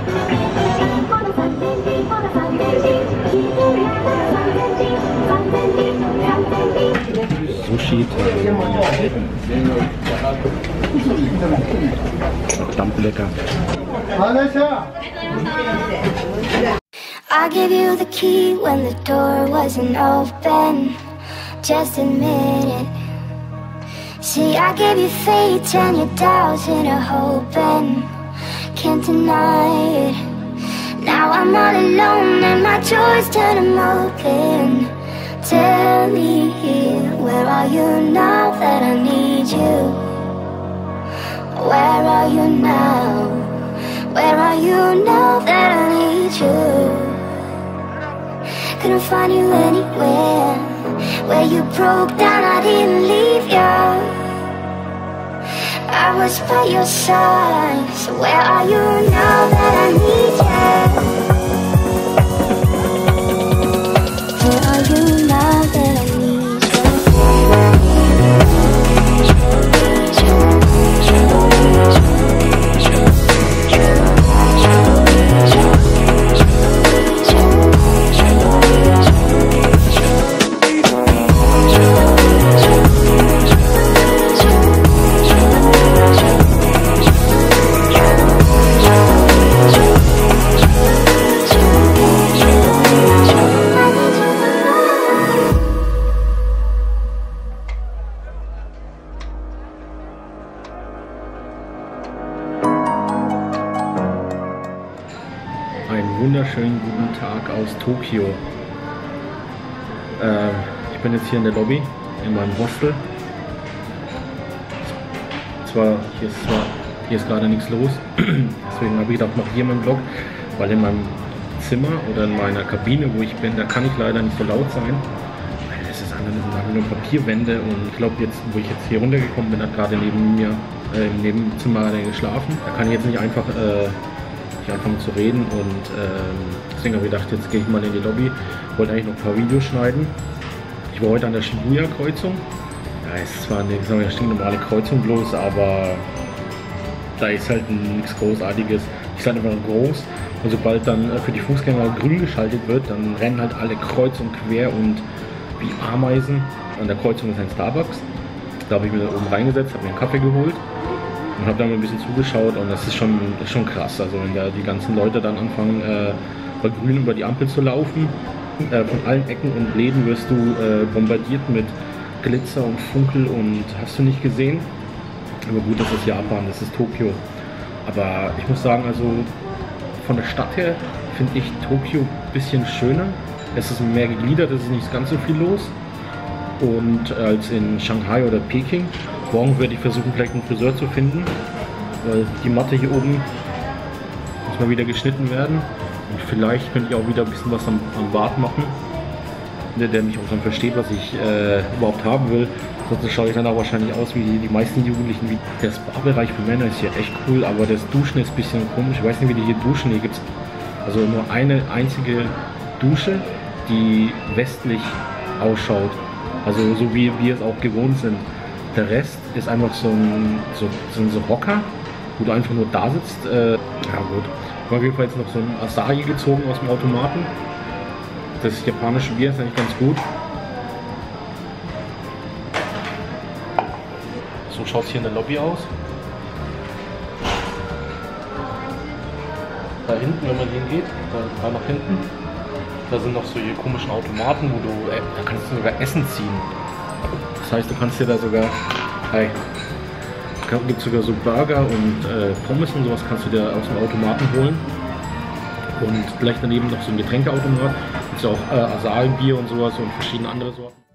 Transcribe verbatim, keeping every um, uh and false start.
Sushi, verdammt lecker. I gave you the key when the door wasn't open. Just admit it. See, I gave you faith and your doubts and a hope, and can't deny it. Now I'm all alone and my joys turn them open. Tell me, where are you now that I need you? Where are you now? Where are you now that I need you? Couldn't find you anywhere. Where you broke down, I didn't leave you. I was by your side. So where are you now that I need you? Where are you now that I need you? Einen wunderschönen guten Tag aus Tokio. Ähm, ich bin jetzt hier in der Lobby, in meinem Hostel. Zwar, hier ist zwar, hier ist gerade nichts los, deswegen habe ich gedacht, mache hier meinen Vlog, weil in meinem Zimmer oder in meiner Kabine, wo ich bin, da kann ich leider nicht so laut sein. Weil es ist einfach nur Papierwände und ich glaube jetzt, wo ich jetzt hier runtergekommen bin, hat gerade neben mir, äh, im Nebenzimmer geschlafen. Da kann ich jetzt nicht einfach äh, anfangen zu reden und ähm, deswegen habe ich gedacht, jetzt gehe ich mal in die Lobby. Wollte eigentlich noch ein paar Videos schneiden. Ich war heute an der Shibuya-Kreuzung. Ja, es ist zwar eine, eine stinknormale Kreuzung bloß, aber da ist halt nichts Großartiges. Die ist halt einfach groß und sobald dann für die Fußgänger grün geschaltet wird, dann rennen halt alle kreuz und quer und wie Ameisen. An der Kreuzung ist ein Starbucks. Da habe ich mir oben reingesetzt, habe mir einen Kaffee geholt und habe da mal ein bisschen zugeschaut und das ist schon, ist schon krass. Also wenn da die ganzen Leute dann anfangen, äh, bei Grün über die Ampel zu laufen, äh, von allen Ecken und Läden wirst du äh, bombardiert mit Glitzer und Funkel und hast du nicht gesehen. Aber gut, das ist Japan, das ist Tokio. Aber ich muss sagen, also von der Stadt her finde ich Tokio ein bisschen schöner. Es ist mehr gegliedert, es ist nicht ganz so viel los. Und als in Shanghai oder Peking. Morgen werde ich versuchen, vielleicht einen Friseur zu finden, weil die Matte hier oben muss mal wieder geschnitten werden. Und vielleicht könnte ich auch wieder ein bisschen was am, am Bart machen, der, der mich auch dann versteht, was ich äh, überhaupt haben will. Sonst schaue ich dann auch wahrscheinlich aus wie die, die meisten Jugendlichen. Wie der Spa-Bereich für Männer ist hier echt cool, aber das Duschen ist ein bisschen komisch. Ich weiß nicht, wie die hier duschen. Hier gibt es also nur eine einzige Dusche, die westlich ausschaut. Also so wie wir es auch gewohnt sind. Der Rest ist einfach so ein so, so, so Hocker, wo du einfach nur da sitzt. Äh, ja gut. Ich habe auf jeden Fall jetzt noch so ein Asahi gezogen aus dem Automaten. Das japanische Bier ist eigentlich ganz gut. So schaut es hier in der Lobby aus. Da hinten, wenn man hingeht, da, da nach hinten, da sind noch so hier komischen Automaten, wo du, äh, da kannst du sogar Essen ziehen. Das heißt, du kannst dir da sogar, hey, gibt sogar so Burger und äh, Pommes und sowas kannst du dir aus dem Automaten holen. Und vielleicht daneben noch so ein Getränkeautomat, gibt es auch äh, Asahi-Bier und sowas und verschiedene andere Sorten.